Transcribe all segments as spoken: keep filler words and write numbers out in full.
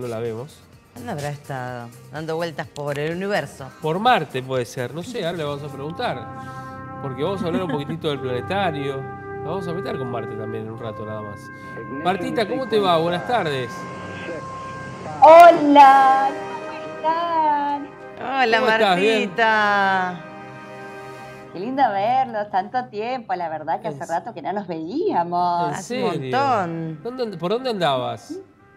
No la vemos. ¿Dónde habrá estado? Dando vueltas por el universo. Por Marte puede ser, no sé, ahora le vamos a preguntar. Porque vamos a hablar un poquitito del planetario. Nos vamos a meter con Marte también en un rato nada más. Martita, ¿cómo te va? Buenas tardes. Hola, ¿cómo están? Hola, ¿Cómo estás? Martita. Qué lindo verlos, tanto tiempo, la verdad que hace rato que no nos veíamos. ¿En Hace un serio? montón. ¿Dónde- ¿Por dónde andabas?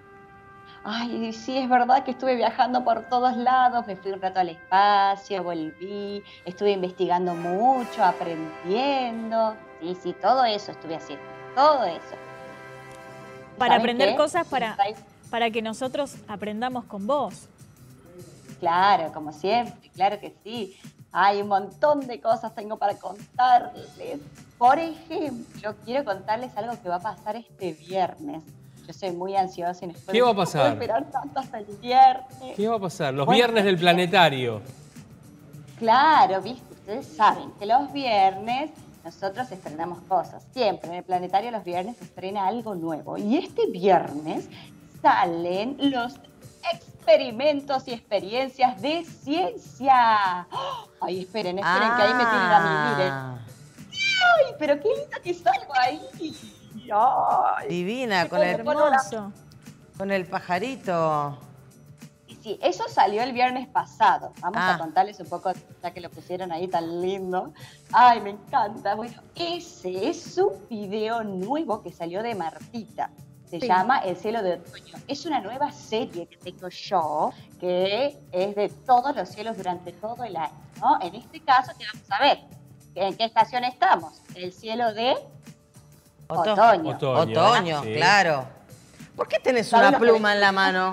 Ay, sí, es verdad que estuve viajando por todos lados, me fui un rato al espacio, volví, estuve investigando mucho, aprendiendo. Sí, sí, todo eso estuve haciendo, todo eso. Para ¿Saben aprender qué? cosas para, para que nosotros aprendamos con vos. Claro, como siempre, claro que sí. Hay un montón de cosas tengo para contarles. Por ejemplo, quiero contarles algo que va a pasar este viernes. Yo soy muy ansiosa y no ¿Qué va a pasar? puedo esperar tanto hasta el viernes. ¿Qué va a pasar? Los Bueno, viernes del planetario. Claro, viste, ustedes saben que los viernes nosotros estrenamos cosas. Siempre en el planetario los viernes se estrena algo nuevo. Y este viernes salen los experimentos y experiencias de ciencia. Ay, esperen, esperen, que ahí me tienen a mí, miren. Ah, Ay, pero qué lindo que salgo ahí. Ay, divina, qué con el, Hermoso. con el pajarito. Y sí, eso salió el viernes pasado. Vamos Ah. a contarles un poco, ya que lo pusieron ahí tan lindo. Ay, me encanta. Bueno, ese es un video nuevo que salió de Martita. Se Sí. llama El cielo de otoño. Es una nueva serie que tengo yo, que es de todos los cielos durante todo el año, ¿no? En este caso, ¿qué vamos a ver? ¿En qué estación estamos? El cielo de Oto- otoño. Otoño. Otoño, Sí. claro. ¿Por qué tenés ¿Saben una lo que pluma me- en la mano?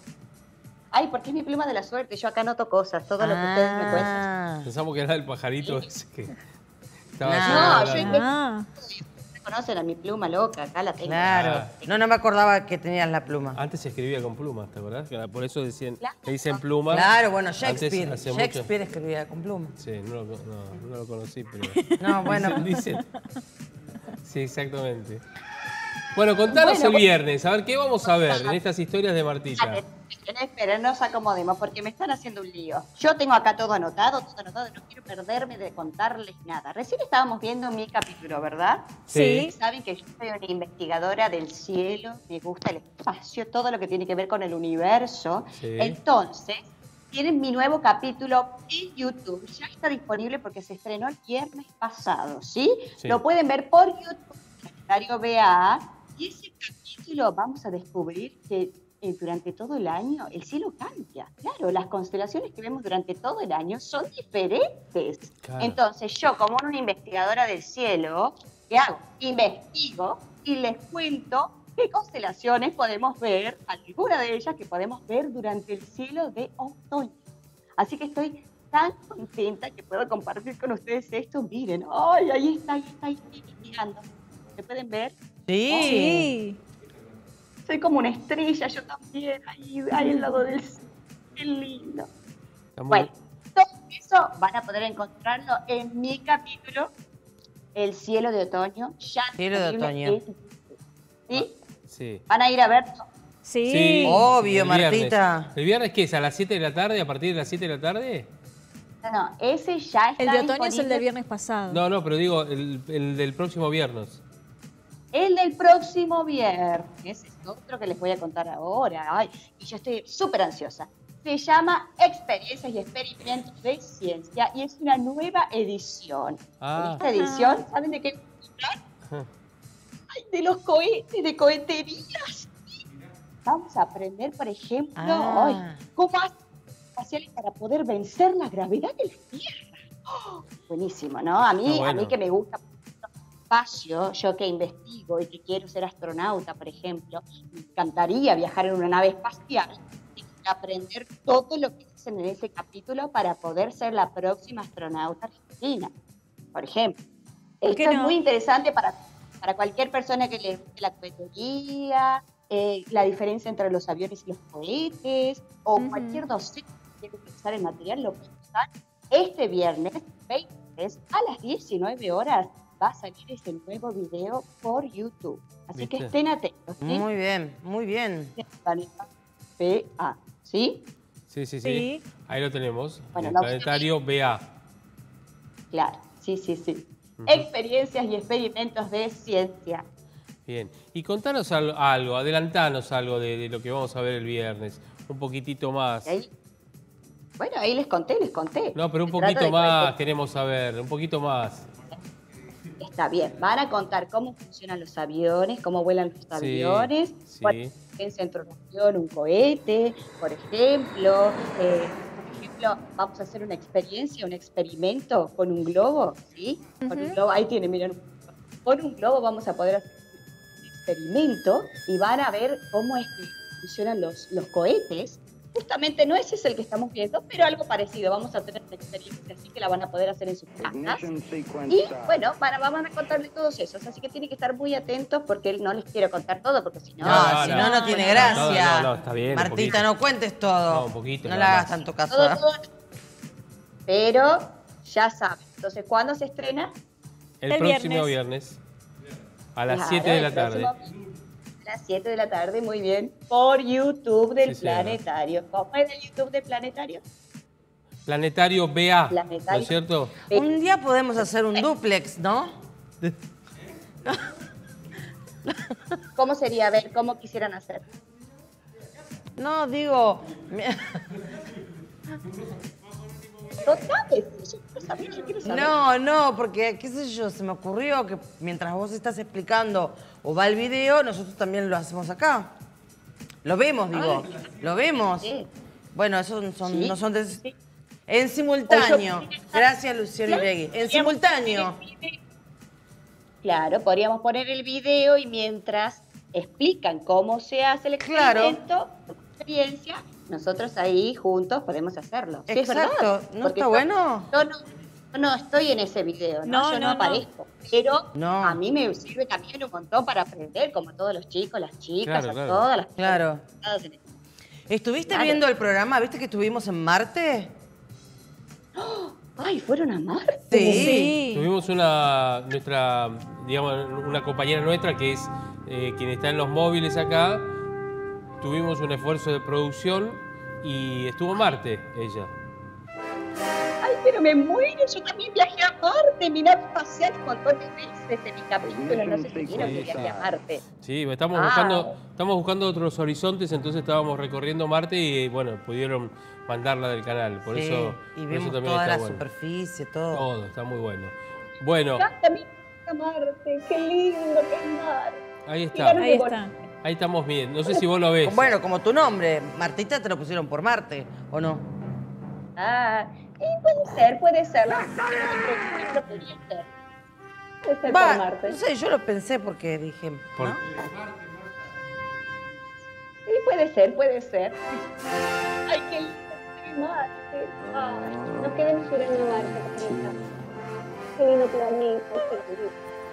Ay, porque es mi pluma de la suerte. Yo acá anoto cosas, todo lo que ustedes me cuentan. Ah, Pensamos que era el pajarito ese que estaba No, haciendo yo- la- Ah, Ustedes conocen a mi pluma loca, acá la tengo. claro. Ah. No, no me acordaba que tenías la pluma. Antes se escribía con plumas, ¿te acordás? Que Por eso decían, Claro. le dicen pluma. Claro, bueno, Antes, Shakespeare. hace mucho- Shakespeare escribía con pluma. Sí, no lo, no, no lo conocí, pero... No, bueno. Dicen, dicen- Sí, exactamente. Bueno, contanos Bueno, el bueno. viernes, a ver, ¿qué vamos a ver en estas historias de Martita? Esperen, esperen, nos acomodemos porque me están haciendo un lío. Yo tengo acá todo anotado, todo anotado, no quiero perderme de contarles nada. Recién estábamos viendo mi capítulo, ¿verdad? Sí. Saben que yo soy una investigadora del cielo, me gusta el espacio, todo lo que tiene que ver con el universo. Sí. Entonces, tienen mi nuevo capítulo en YouTube. Ya está disponible porque se estrenó el viernes pasado, ¿sí? Sí. Lo pueden ver por YouTube, Planetario B A. Y ese capítulo vamos a descubrir que eh, durante todo el año el cielo cambia. Claro, las constelaciones que vemos durante todo el año son diferentes. Claro. Entonces yo, como una investigadora del cielo, ¿qué hago? Investigo y les cuento qué constelaciones podemos ver, alguna de ellas que podemos ver durante el cielo de otoño. Así que estoy tan contenta que puedo compartir con ustedes esto. Miren, ¡ay! Ahí está, ahí está, ahí estoy investigando. ¿Se pueden ver? Sí. sí. Soy como una estrella, yo también, ahí, ahí al lado del cielo. Qué lindo. Está muy- Bueno, todo eso van a poder encontrarlo en mi capítulo, El cielo de otoño. Ya Cielo de disponible otoño. en- ¿Sí? Sí. Van a ir a verlo. Sí. Sí, Obvio, el viernes. Martita. ¿El viernes qué es? ¿A las siete de la tarde? ¿A partir de las siete de la tarde? No, no, ese ya está El de otoño es el disponible. del viernes pasado. No, no, pero digo, el, el del próximo viernes. El del próximo viernes, ese es otro que les voy a contar ahora. Ay, y yo estoy súper ansiosa. Se llama Experiencias y Experimentos de Ciencia y es una nueva edición. Ah. En esta edición, ¿saben de qué? Ajá. Ay, de los cohetes, de coheterías. Vamos a aprender, por ejemplo, Ah. ay, cómo hacer espaciales para poder vencer la gravedad de la Tierra. Oh, buenísimo, ¿no? A mí, Está bueno. a mí que me gusta espacio, yo que investigo y que quiero ser astronauta, por ejemplo, me encantaría viajar en una nave espacial y aprender todo lo que dicen en ese capítulo para poder ser la próxima astronauta argentina, por ejemplo. ¿Por Esto qué es no? muy interesante para, para cualquier persona que le guste la cohetería, eh, la diferencia entre los aviones y los cohetes, o Ujú. cualquier docente que quiera utilizar el material, lo puede usar. Este viernes, veintitrés, a las diecinueve horas, va a salir ese nuevo video por YouTube. Así ¿Viste? que estén atentos, ¿sí? Muy bien, muy bien. B A. ¿Sí? Sí, sí, sí. Sí. Ahí lo tenemos. Bueno, el la planetario B A. Claro, sí, sí, sí. Experiencias y experimentos de ciencia. Bien. Y contanos al- algo, adelantanos algo de, de lo que vamos a ver el viernes. Un poquitito más. Y ahí- bueno, ahí les conté, les conté. No, pero un Se trata poquito de más que- queremos saber, un poquito más. Está bien, van a contar cómo funcionan los aviones, cómo vuelan los Sí, aviones, sí. cuál es la diferencia entre un avión, un cohete, por ejemplo. Eh, por ejemplo, vamos a hacer una experiencia, un experimento con un globo, ¿sí? Con un globo, ahí tiene, miren. Con un globo vamos a poder hacer un experimento y van a ver cómo es que funcionan los, los cohetes. Justamente no ese es el que estamos viendo, pero algo parecido. Vamos a tener una experiencia así que la van a poder hacer en sus casas. Y bueno, van a, van a contarle todos esos. Así que tienen que estar muy atentos porque no les quiero contar todo, porque si no... No, No, si no, no, no, no, tiene no, gracia. no, no, está bien, un Martita, poquito. no cuentes todo. No, un poquito No le nada hagas más. tanto caso. todo, ¿eh? todo. Pero ya saben. Entonces, ¿cuándo se estrena? El, El próximo viernes. viernes. A las Claro, siete de el la tarde. próximo- A las siete de la tarde, muy bien. Por YouTube del Sí, señora. Planetario. ¿Cómo es el YouTube del Planetario? Planetario B A, ¿no Planetario. es cierto? Un día podemos hacer un duplex, ¿no? ¿Cómo sería? A ver, ¿cómo quisieran hacer? No, digo... mi- Total, yo quiero saber, yo quiero saber. No, no, porque, qué sé yo, se me ocurrió que mientras vos estás explicando o va el video, nosotros también lo hacemos acá. Lo vemos, digo. Lo vemos. Sí. Bueno, esos son, Sí. no son de... Sí. En simultáneo. O yo- Gracias, Luciano Iregui. En simultáneo. Claro, podríamos poner el video y mientras explican cómo se hace el Claro. experimento, la experiencia, nosotros ahí juntos podemos hacerlo. Sí, es Exacto. verdad. ¿No Porque está yo- bueno? Yo no, yo no estoy en ese video, ¿no? No, yo no, no, no. aparezco. Pero No. a mí me sirve también un montón para aprender, como a todos los chicos, las chicas, Claro, a claro. todas las Claro. personas en el- ¿Estuviste Claro. viendo el programa? ¿Viste que estuvimos en Marte? Ay, ¿fueron a Marte? Sí. Tuvimos una, nuestra, digamos, una compañera nuestra que es eh, quien está en los móviles acá. Tuvimos un esfuerzo de producción y estuvo en Marte ella. Ay, pero me muero, yo también viajé a Marte, mi nave espacial un montón de veces en mi capítulo, no sé si vieron que viajé a Marte. Sí, estamos Ah. buscando, estamos buscando otros horizontes, entonces estábamos recorriendo Marte y bueno, pudieron mandarla del canal. Por Sí, eso, y por vimos eso también toda está la bueno. superficie, todo. Todo, está muy bueno. Bueno, Ya también viajé a Marte, qué lindo que es Marte. ahí está. Mira, Ahí está. Ahí estamos bien. No sé si vos lo ves. Bueno, como tu nombre, Martita te lo pusieron por Marte, ¿o no? Ah, y puede ser, puede ser. No, no te preocupes, pero podría ser. Puede ser por Va, Marte. no sé, yo lo pensé porque dije, Por- ¿no? Sí, puede ser, puede ser. Ay, qué lindo que es Marte. Ay, nos quedemos llorando en Marte, Catarina. Qué lindo planeta, qué lindo.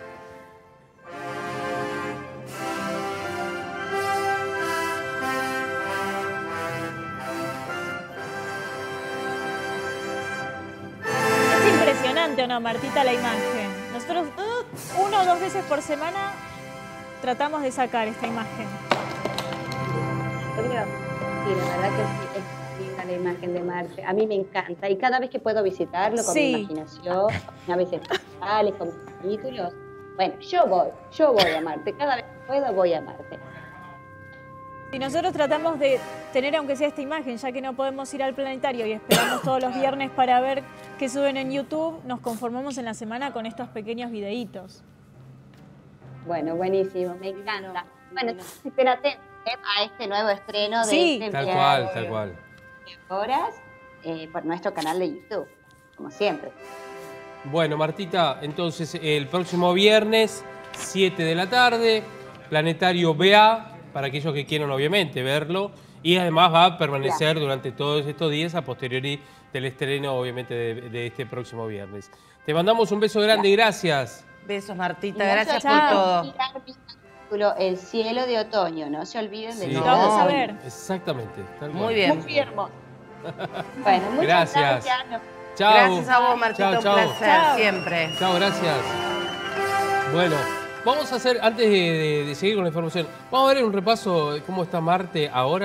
Es impresionante, ¿o no, Martita, la imagen? Nosotros uh, una o dos veces por semana tratamos de sacar esta imagen. Antonio, sí, la verdad que sí, es linda la imagen de Marte. A mí me encanta. Y cada vez que puedo visitarlo con Sí. mi imaginación, a veces especiales, con mis títulos, bueno, yo voy, yo voy a Marte. Cada vez que puedo voy a Marte. Y nosotros tratamos de tener, aunque sea esta imagen, ya que no podemos ir al planetario y esperamos todos los viernes para ver qué suben en YouTube, nos conformamos en la semana con estos pequeños videitos. Bueno, buenísimo, me encanta. Bueno, entonces estén atentos ¿eh? a este nuevo estreno de Sí. este Tal viernes cual, tal cual. horas eh, por nuestro canal de YouTube, como siempre. Bueno, Martita, entonces el próximo viernes, siete de la tarde, Planetario B A, para aquellos que quieran obviamente verlo, y además va a permanecer durante todos estos días a posteriori del estreno obviamente de, de este próximo viernes. Te mandamos un beso grande y gracias. Besos, Martita, Y no gracias se por olviden todo. de mirar mi título, El cielo de otoño, no se olviden de Sí. mirar. No. Vamos a ver. Exactamente. tal cual. Muy bien. Muy hermoso. Bueno, muchas Gracias. gracias. Nos Chao. Gracias a vos, Martita, Chao, un chao. placer, Chao. siempre. Chao, gracias. Bueno, vamos a hacer, antes de, de- de seguir con la información, vamos a ver un repaso de cómo está Marte ahora.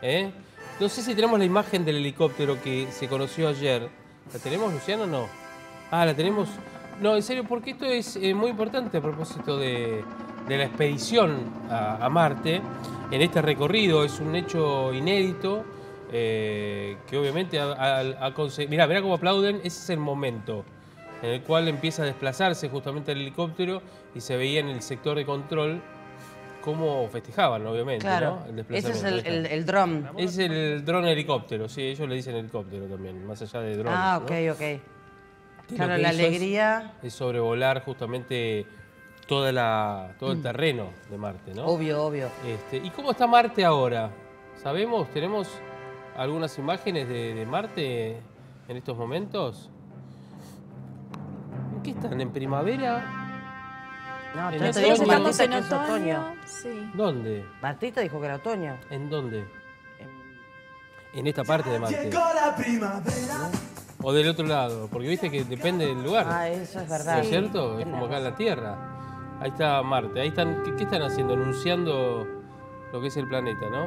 ¿Eh? No sé si tenemos la imagen del helicóptero que se conoció ayer. ¿La tenemos, Luciano, o no? Ah, la tenemos. No, en serio, porque esto es eh, muy importante a propósito de, de la expedición a, a Marte. En este recorrido es un hecho inédito eh, que obviamente ha, ha, ha conseguido... Mirá, mirá cómo aplauden. Ese es el momento en el cual empieza a desplazarse justamente el helicóptero y se veía en el sector de control cómo festejaban, obviamente, Claro, ¿no? El ese es el, desplazamiento. el, el dron. Es el dron helicóptero, sí, ellos le dicen helicóptero también, más allá de drones. Ah, ¿no? ok, ok. Que Claro, lo que la hizo es- alegría, Es, sobrevolar justamente toda la, todo el terreno de Marte, ¿no? obvio, obvio. Este, ¿y cómo está Marte ahora? ¿Sabemos? ¿Tenemos algunas imágenes de, de Marte en estos momentos? ¿En qué están? ¿En primavera? No, En te, ese te dijo otoño. Estamos Martita en que es otoño. otoño. Sí. ¿Dónde? Martita dijo que era otoño. ¿En dónde? En- En esta parte de Marte. O del otro lado, porque viste que depende del lugar. Ah, eso es ¿No verdad. es cierto? Es Tenés como acá en la razón. Tierra. Ahí está Marte. Ahí están, ¿qué, qué están haciendo? Anunciando lo que es el planeta, ¿no?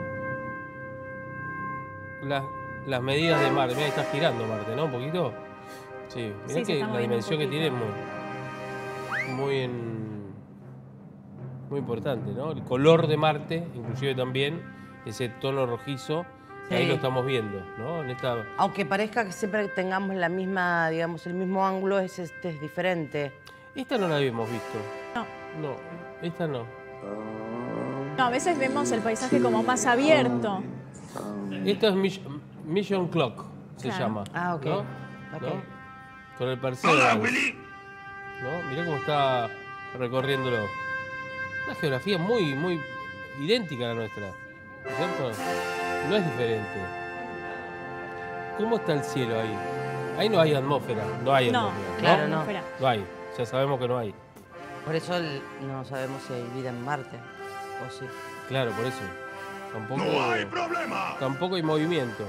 Las, las medidas de Marte. Mira, ahí está girando Marte, ¿no? Un poquito. Sí, mirá Sí, se que está la moviendo un dimensión que tiene es poquito. muy, muy, en- muy importante, ¿no? El color de Marte, inclusive también, ese tono rojizo, que ahí Sí. lo estamos viendo, ¿no? En esta, Aunque parezca que siempre tengamos la misma, digamos, el mismo ángulo, es, este es diferente. esta no la habíamos visto. No. No, esta no. No, a veces vemos el paisaje como más abierto. Esto es Mission, Mission Clock, se Claro. llama. Ah, ok. ¿no? Ok. ¿No? Con el Perseverance. ¿No? Mirá cómo está recorriéndolo. Una geografía muy, muy idéntica a la nuestra. ¿No es cierto? No es diferente. ¿Cómo está el cielo ahí? Ahí no hay atmósfera. No hay No, atmósfera. claro, no. Espera. No hay. Ya sabemos que no hay. Por eso el- no sabemos si hay vida en Marte. O sí. Claro, por eso. Tampoco, no hay problema. Tampoco hay movimiento.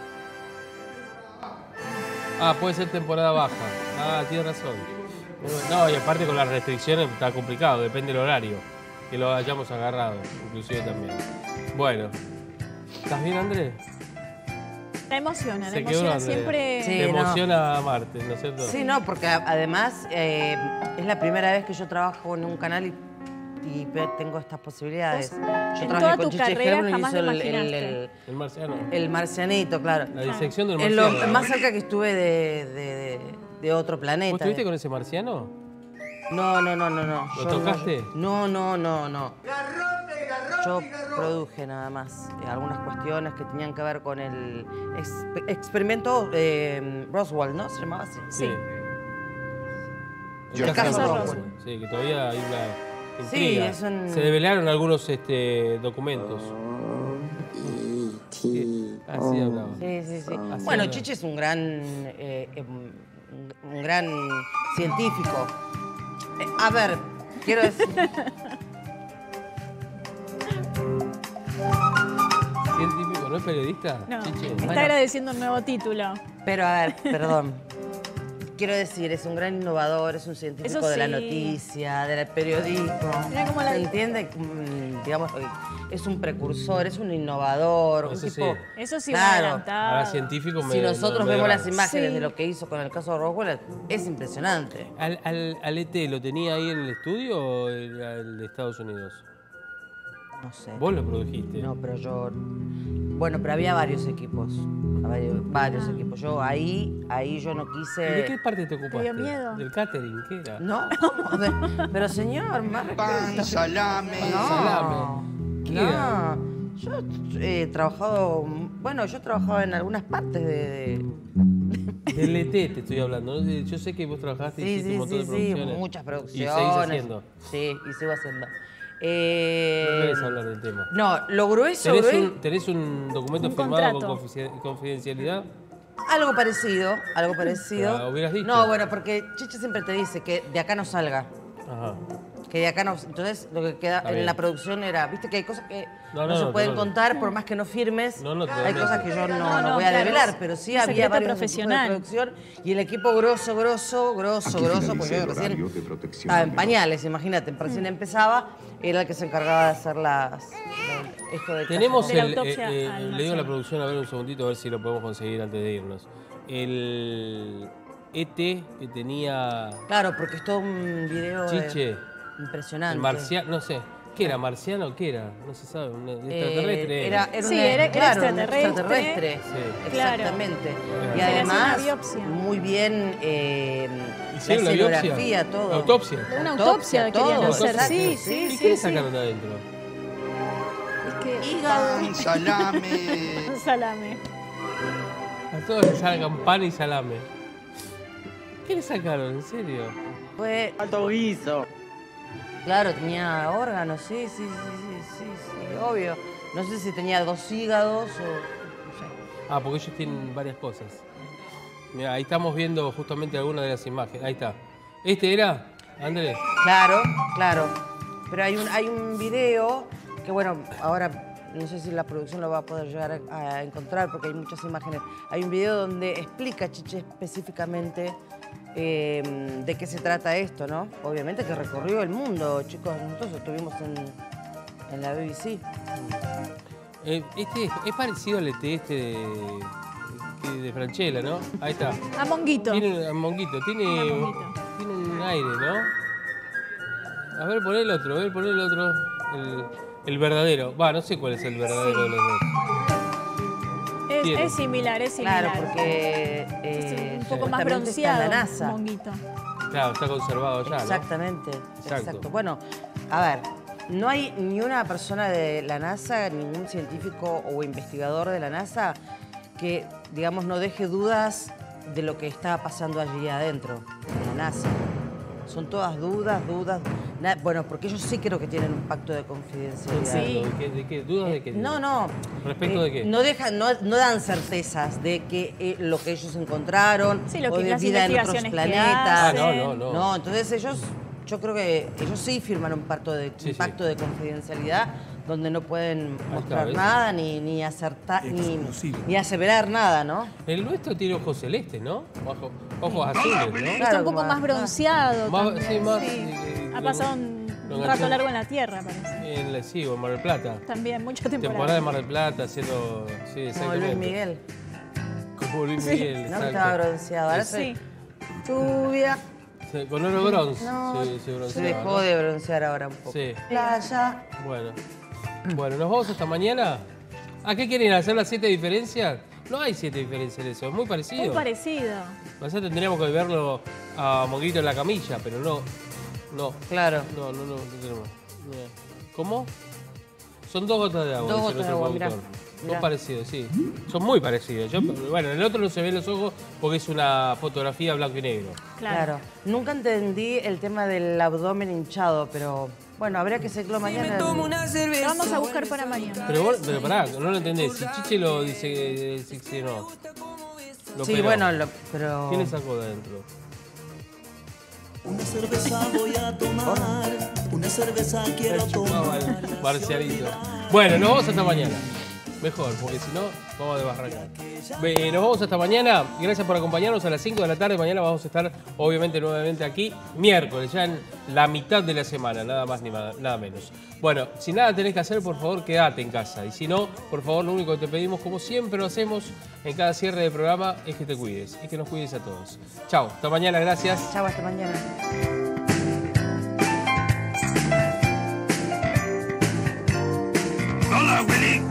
Ah, puede ser temporada baja. Ah, tienes razón. No, y aparte con las restricciones está complicado, depende del horario. Que lo hayamos agarrado, inclusive también. Bueno. ¿Estás bien, Andrés? La emociona, la Se quedó emociona Andrea. siempre. Sí. Te no. emociona Marte, ¿no es cierto? Sí, no, porque a- además eh, es la primera vez que yo trabajo en un canal y, y ve- tengo estas posibilidades. Vos, Yo en trabajé toda con tu Chiche carrera Germán y jamás hizo lo el, el, imaginaste. el- El marciano. el marcianito, claro. La disección del Es lo marciano. más cerca que estuve de, de- de- de otro planeta. ¿Vos estuviste con ese marciano? No, no, no, no, no. ¿Lo Yo tocaste? No, no, no, no. Yo produje nada más eh, algunas cuestiones que tenían que ver con el ex- experimento eh, Roswell, ¿no? Se llamaba así. Sí. El El caso Roswell. Sí, que todavía hay una Sí, intriga. es un- Se develaron algunos este, documentos. Sí, así hablaba. Sí, sí, sí. Así Bueno, habla. Chiche es un gran, eh, eh, un, un gran científico. Eh, a ver, quiero decir... ¿Científico? ¿No es periodista? No, Chiche. está Bueno. agradeciendo un nuevo título. Pero a ver, perdón. Quiero decir, es un gran innovador, es un científico Eso de la sí. noticia, del periodismo. Mirá cómo la- ¿Se entiende? Mm, digamos, es un precursor, es un innovador, un Eso tipo... sí. Eso sí, Claro. un adelantado. Ahora científico me Si nosotros me- me vemos da- las imágenes Sí. de lo que hizo con el caso de Roswell, es impresionante. ¿Al, al, al E T lo tenía ahí en el estudio o era el de Estados Unidos? No sé. Vos lo produjiste. No, pero yo... Bueno, pero había varios equipos. Varios, varios equipos. Yo ahí, ahí yo no ¿Y quise... ¿De qué parte te ocupaste? dio miedo? ¿Del catering? ¿Qué era? No, ¿cómo? De- pero señor, más respeto. salame. No, Salame. ¿Qué no. era? Yo he trabajado, bueno, yo he trabajado en algunas partes de... de- Del E T te estoy hablando. ¿No? Yo sé que vos trabajaste y sí, hiciste sí, un montón sí, de sí, producciones. muchas Y producciones. seguís haciendo. Sí, y sigo haciendo. Eh, No querés hablar del tema. No, lo grueso, ¿Tenés grueso, un, tenés un documento Un firmado con contrato. confici- confidencialidad? algo parecido, algo parecido. Ah, hubieras dicho. No, bueno, porque Chiche siempre te dice que de acá no salga. Ajá. Que de acá no... Entonces, lo que queda Está en bien. la producción era... Viste que hay cosas que No, no, no, se no, pueden no, no. contar por más que no firmes. No, no, hay totalmente. cosas que yo no, No, no no, voy a claro, develar, es pero sí un había secreto varios equipos de profesional. producción y el equipo grosso, grosso, grosso, Aquí grosso, finaliza pues yo el recién horario de protección estaba en menor. pañales, imagínate, recién empezaba, era el que se encargaba de hacer las... la- esto de Tenemos De la el... autopsia eh, eh, al le digo a marciano. la producción, a ver un segundito, a ver si lo podemos conseguir antes de irnos. El E T que tenía Claro, porque es todo un video de- Chiche, impresionante. el marciano, no sé. ¿Qué era? ¿Marciano? ¿Qué era? No se sabe. ¿Un Eh, extraterrestre? era, era Sí, un, era- era claro, un extraterrestre. extraterrestre. Sí. Claro. Exactamente. Claro. Y Se le hacía una además, biopsia. muy bien eh, la ¿Hicieron la biopsia? escenografía, todo. ¿La autopsia? Una Autopsia, autopsia querían todo, hacer, exacto, sí, sí. sí, ¿Y sí. qué le sí. sacaron de adentro? Es que Hígado. Salame. un salame. A todos les sacan pan y salame. ¿Qué le sacaron? ¿En serio? Fue, Alto guiso. claro, tenía órganos, sí, sí, sí, sí, sí, sí, obvio. No sé si tenía dos hígados o... no sé. Ah, porque ellos tienen varias cosas. Mira, ahí estamos viendo justamente algunas de las imágenes. Ahí está. ¿Este era, Andrés? Claro, claro. Pero hay un, hay un video que, bueno, ahora no sé si la producción lo va a poder llegar a, a encontrar porque hay muchas imágenes. Hay un video donde explica Chiche específicamente eh, de qué se trata esto, ¿no? Obviamente que recorrió el mundo, chicos. Nosotros estuvimos en, en la B B C. Eh, este es, es parecido al E T este de, que de Franchella, ¿no? Ahí está. A Monguito. Tiene a Monguito, tiene, A Monguito. tiene un aire, ¿no? A ver, poné el otro, a ver, poné el otro. El, el verdadero. Va, no sé cuál es el verdadero de los dos. Es, Tiene. es similar, es similar. Claro, porque Es eh, un poco más supuestamente está en bronceado, la NASA. Monguito. Claro, está conservado ya, ¿no? Exactamente, Exacto. exacto. Bueno, a ver, no hay ni una persona de la NASA, ningún científico o investigador de la NASA que, digamos, no deje dudas de lo que está pasando allí adentro, en la NASA. Son todas dudas, dudas. na- bueno, porque ellos sí creo que tienen un pacto de confidencialidad. Sí. ¿De qué? ¿De qué? ¿Dudas de qué? No, no. ¿Respecto Eh, de qué? No, dejan, no, no dan certezas de que eh, lo que ellos encontraron Sí, lo o que- de las vida en otros investigaciones que planetas. Ah, hacen. no, no, no. No, entonces ellos, yo creo que ellos sí firman un pacto de, Sí, un sí. pacto de confidencialidad donde no pueden está, mostrar ¿ves? nada ni, ni acertar ni, ni aseverar nada, ¿no? El nuestro tiene ojos celestes, ¿no? Ojo- ojos azules, ¿no? Claro, Está un poco como más a- bronceado. Más- también, sí, más, sí. eh, Ha lo- pasado un, lo un enganchó- rato largo en la tierra, parece. En la, sí, o en Mar del Plata. También, mucha Temporada de temporada. Mar del Plata, haciendo... Sí, Como exactamente. Luis Miguel. Como Luis Sí. Miguel, No, exacto. estaba bronceado. Ahora Sí. se, lluvia. Sí, con oro bronce. No, sí, se se bronceaba, dejó ¿no? de broncear ahora un poco. Sí. Playa. Bueno. Bueno, nos vamos hasta mañana. ¿A qué quieren hacer las siete diferencias? No hay siete diferencias en eso, es muy parecido. Muy parecido. Nosotros tendríamos que verlo a Monguito en la camilla, pero no. No. Claro. No, no, no, no tenemos. No. ¿Cómo? Son dos gotas de agua. Dos dice gotas de nuestro agua, mirá. productor. Son Mirá. parecidos, sí. Son muy parecidos. Yo, bueno, en el otro no se ven los ojos porque es una fotografía blanco y negro. Claro. Claro. Nunca entendí el tema del abdomen hinchado, pero bueno, habría que seguirlo mañana. Lo vamos a buscar para mañana. Pero, vos- pero pará, no lo entendés. Si Chiche lo dice, seccionó. Lo Sí, operó. bueno, lo- pero... ¿Quién le sacó de adentro? Una cerveza voy a tomar, una cerveza quiero Chupaba tomar. el marcialito. Bueno, nos vamos hasta mañana. Mejor, porque si no, vamos a desbarrancar. Ve, Nos vamos hasta mañana. Gracias por acompañarnos a las cinco de la tarde. Mañana vamos a estar, obviamente, nuevamente aquí. Miércoles, ya en la mitad de la semana, nada más ni ma- nada menos. Bueno, si nada tenés que hacer, por favor, quédate en casa. Y si no, por favor, lo único que te pedimos, como siempre lo hacemos en cada cierre de programa, es que te cuides. Y que nos cuides a todos. Chao, hasta mañana, gracias. Chau, hasta mañana. Hola, Willy.